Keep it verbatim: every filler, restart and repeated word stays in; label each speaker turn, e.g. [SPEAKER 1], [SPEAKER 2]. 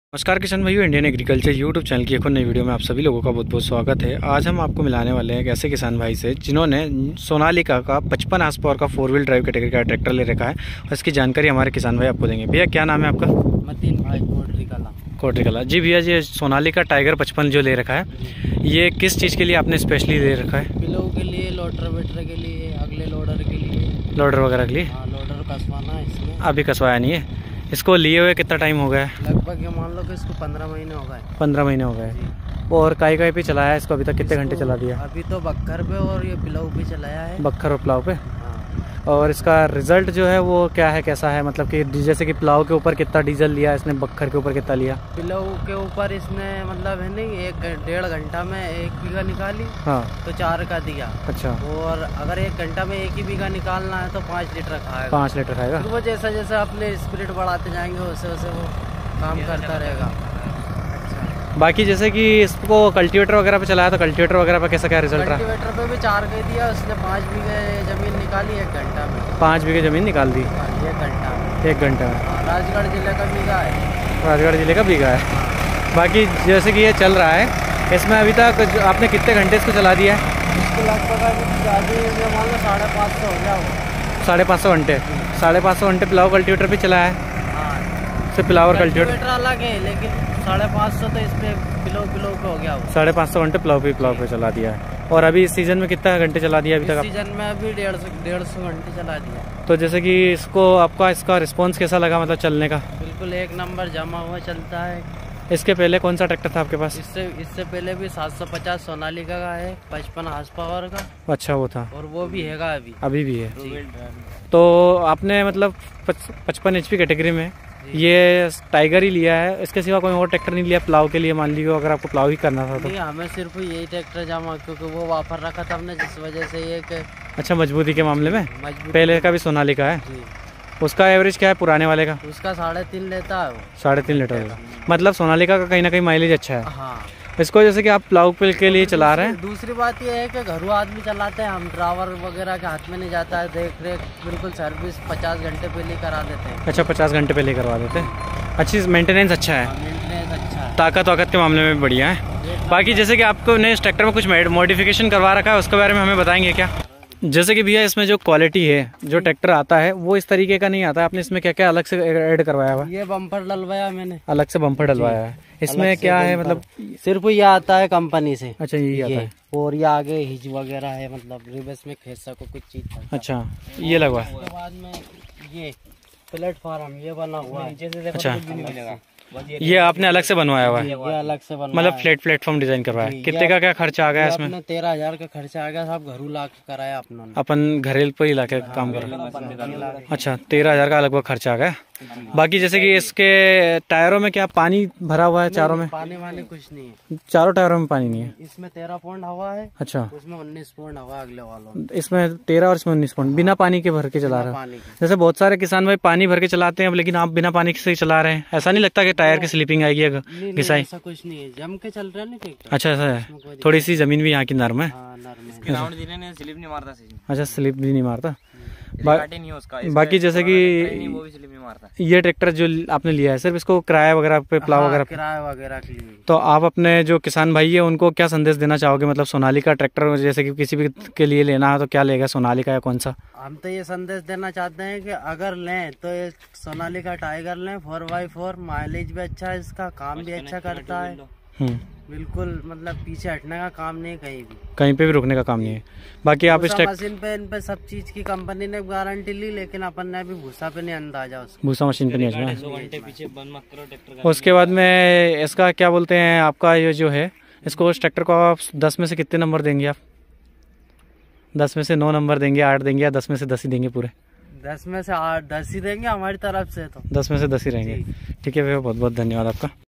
[SPEAKER 1] नमस्कार किसान भाइयों, इंडियन एग्रीकल्चर यूट्यूब चैनल की एक और नई वीडियो में आप सभी लोगों का बहुत बहुत स्वागत है। आज हम आपको मिलाने वाले हैं एक ऐसे किसान भाई से जिन्होंने सोनालिका का पचपन हार्स पावर का फोर व्हील ड्राइव कैटेगरी का ट्रैक्टर ले रखा है और इसकी जानकारी हमारे किसान भाई आपको देंगे। भैया क्या नाम है आपका?
[SPEAKER 2] मतीन भाई कोटरीकला।
[SPEAKER 1] कोटरीकला जी। भैया जी सोनालिका टाइगर पचपन जो ले रखा है, ये किस चीज़ के लिए आपने स्पेशली ले रखा है?
[SPEAKER 2] पिलो के लिए, लोडर वेटर के लिए, अगले लोडर के लिए,
[SPEAKER 1] लोडर वगैरह के लिए।
[SPEAKER 2] हाँ, लोडर कसवाना है इसमें।
[SPEAKER 1] अभी कसवाया नहीं है इसको? लिए हुए कितना टाइम हो गया है?
[SPEAKER 2] लगभग ये मान लो कि इसको पंद्रह महीने हो गए।
[SPEAKER 1] पंद्रह महीने हो गए। और काई काई पे चलाया है इसको अभी तक? कितने घंटे चला दिया?
[SPEAKER 2] अभी तो बक्खर पे और ये पिलाऊ पे चलाया है।
[SPEAKER 1] बक्खर और प्लाव पे।
[SPEAKER 2] हाँ।
[SPEAKER 1] और इसका रिजल्ट जो है वो क्या है, कैसा है? मतलब कि जैसे कि प्लाव के ऊपर कितना डीजल लिया इसने, बक्खर के ऊपर कितना लिया?
[SPEAKER 2] पिलाऊ के ऊपर इसने मतलब है नहीं, एक डेढ़ घंटा में एक बीघा निकाली। हाँ। तो चार का दिया। अच्छा। और अगर एक घंटा में एक ही बीघा निकालना है तो पाँच लीटर खाएगा। पाँच लीटर खाएगा। वो जैसा जैसा अपने स्पीड बढ़ाते जाएंगे वैसे वैसे वो काम करता रहेगा।
[SPEAKER 1] बाकी जैसे कि इसको कल्टीवेटर वगैरह पे चलाया तो कल्टीवेटर वगैरह पे कैसा क्या रिजल्ट रहा?
[SPEAKER 2] कल्टीवेटर पे भी चार के दिया उसने, पाँच बीघे जमीन निकाली एक घंटा में।
[SPEAKER 1] पाँच बीघे जमीन निकाल दी
[SPEAKER 2] एक घंटा में।
[SPEAKER 1] एक घंटा में।
[SPEAKER 2] राजगढ़ जिले का बीघा है।
[SPEAKER 1] राजगढ़ जिले का बीघा है। बाकी जैसे कि ये चल रहा है, इसमें अभी तक आपने कितने घंटे इसको चला दिया है?
[SPEAKER 2] इसको लगभग अभी मान लो साढ़े पाँच सौ हो गया वो।
[SPEAKER 1] साढ़े पाँच सौ घंटे साढ़े पाँच सौ घंटे पिलाव कल्टीवेटर पे चला है। सिर्फ पिलाव और कल्टीवेटर
[SPEAKER 2] अलग है, लेकिन साढ़े पाँच सौ तो इस पे पिलो पिलो पे हो गया वो।
[SPEAKER 1] साढ़े पाँच सौ घंटे पिलाव पे पिलाव पे चला दिया है। और अभी इस सीजन में कितना घंटे चला दिया अभी तक?
[SPEAKER 2] सीजन में अभी डेढ़ सौ डेढ़ सौ घंटे चला दिया।
[SPEAKER 1] तो जैसे कि इसको आपका इसका रिस्पॉन्स कैसा लगा, मतलब चलने का?
[SPEAKER 2] बिल्कुल एक नंबर जमा हुआ चलता है।
[SPEAKER 1] इसके पहले कौन सा ट्रैक्टर था आपके पास?
[SPEAKER 2] इससे इससे पहले भी सात सौ पचास सोनालिका का है, पचपन हार्स पावर का।
[SPEAKER 1] अच्छा, वो था।
[SPEAKER 2] और वो भी हैगा अभी
[SPEAKER 1] अभी भी है। तो आपने मतलब पचपन एच पी कैटेगरी में ये टाइगर ही लिया है, इसके सिवा कोई और ट्रैक्टर नहीं लिया प्लाव के लिए? मान लीजिए अगर आपको प्लाव ही करना था तो?
[SPEAKER 2] हमें सिर्फ यही ट्रैक्टर जमा, क्योंकि वो वापर रखा था हमने, जिस वजह से ये कि
[SPEAKER 1] अच्छा, मजबूती के मामले में। पहले का भी सोनालिका है। उसका एवरेज क्या है पुराने वाले का?
[SPEAKER 2] उसका साढ़े तीन लेता है वो। साढ़े
[SPEAKER 1] तीन लीटर का मतलब सोनालिका का कहीं ना कहीं माइलेज अच्छा है।
[SPEAKER 2] हाँ।
[SPEAKER 1] इसको जैसे कि आप प्लाव पिल के लिए चला रहे हैं।
[SPEAKER 2] दूसरी बात यह है कि घरों आदमी चलाते हैं, हम ड्राइवर वगैरह के हाथ में नहीं जाता है। देख रेख बिल्कुल सर्विस पचास घंटे पहले करा देते हैं।
[SPEAKER 1] अच्छा, पचास घंटे पहले करवा देते हैं। अच्छी मेंटेनेंस अच्छा है।
[SPEAKER 2] मेंटेनेंस अच्छा है।
[SPEAKER 1] ताकत वाकत के मामले में बढ़िया है। बाकी जैसे कि आपको नए इस ट्रैक्टर में कुछ मॉडिफिकेशन करवा रखा है, उसके बारे में हमें बताएंगे क्या? जैसे कि भैया इसमें जो क्वालिटी है, जो ट्रैक्टर आता है वो इस तरीके का नहीं आता है। आपने इसमें क्या क्या अलग से ऐड करवाया हुआ?
[SPEAKER 2] ये बम्पर डलवाया मैंने, अलग
[SPEAKER 1] से बम्पर डलवाया है। इसमें क्या है मतलब?
[SPEAKER 2] सिर्फ ये आता है कंपनी से।
[SPEAKER 1] अच्छा, यही आता है।
[SPEAKER 2] और ये आगे हिज वगैरह है, मतलब रिवर्स में खेच सको कुछ चीज।
[SPEAKER 1] अच्छा, ये लगवा है।
[SPEAKER 2] उसके बाद में ये प्लेटफॉर्म ये बना हुआ है।
[SPEAKER 1] अच्छा, ये आपने अलग से बनवाया हुआ है?
[SPEAKER 2] ये अलग से बनवाया,
[SPEAKER 1] मतलब फ्लैट प्लेटफॉर्म डिजाइन करवाया है। कितने का क्या खर्चा आ गया इसमें?
[SPEAKER 2] तेरह हजार का खर्चा आ गया। सब घरू ला के कराया अपना,
[SPEAKER 1] अपन घरेल पर ही ला के काम करा। अच्छा, तेरह हजार का लगभग खर्चा आ गया। बाकी जैसे कि इसके टायरों में क्या पानी भरा हुआ है? चारों में
[SPEAKER 2] पानी वानी कुछ नहीं है।
[SPEAKER 1] चारों टायरों में पानी नहीं है।
[SPEAKER 2] इसमें तेरह पॉइंट हवा है। अच्छा, उसमें उन्नीस पॉइंट हवा अगले वालों।
[SPEAKER 1] इसमें तेरह और इसमें उन्नीस पॉइंट बिना पानी के भर के चला रहे हैं। जैसे बहुत सारे किसान भाई पानी भर के चलाते हैं, लेकिन आप बिना पानी से चला रहे हैं। ऐसा नहीं लगता कि टायर की स्लिपिंग आएगी घिसाई?
[SPEAKER 2] ऐसा कुछ नहीं है, जम के चल रहा है ना।
[SPEAKER 1] अच्छा, ऐसा है। थोड़ी सी जमीन भी यहाँ की नर्म है।
[SPEAKER 2] स्लिप नहीं मारता।
[SPEAKER 1] अच्छा, स्लिप भी नहीं मारता।
[SPEAKER 2] बा, नहीं उसका,
[SPEAKER 1] बाकी जैसे कि ये ट्रैक्टर जो आपने लिया है सिर्फ इसको किराया वगैरह पे प्लाव वगैरह
[SPEAKER 2] किराया वगैरह के लिए,
[SPEAKER 1] तो आप अपने जो किसान भाई है उनको क्या संदेश देना चाहोगे? मतलब सोनालिका ट्रैक्टर जैसे कि किसी भी के लिए लेना है तो क्या लेगा, सोनालिका या कौन सा?
[SPEAKER 2] हम तो ये संदेश देना चाहते हैं कि अगर लें तो ये सोनालिका टाइगर लें। फोर बाई फोर माइलेज भी अच्छा है, इसका काम भी अच्छा करता है। बिल्कुल मतलब पीछे हटने का काम नहीं है, कहीं भी
[SPEAKER 1] कहीं पे भी रुकने का काम नहीं है। बाकी आप इस
[SPEAKER 2] मशीन पे इन पे सब चीज की कंपनी ने गारंटी ली, लेकिन अपन ने अभी भूसा पे नहीं अंदाजा उसका।
[SPEAKER 1] भूसा मशीन पे नहीं आजमा। उसके बाद में इसका क्या बोलते हैं आपका ये जो है, इसको इस ट्रैक्टर को आप दस में से कितने नंबर देंगे आप? दस में से नौ नंबर देंगे, आठ देंगे, या दस में से दस ही देंगे? पूरे
[SPEAKER 2] दस में से आठ दस ही देंगे हमारी तरफ से, तो
[SPEAKER 1] दस में से दस ही रहेंगे। ठीक है भैया, बहुत बहुत धन्यवाद आपका।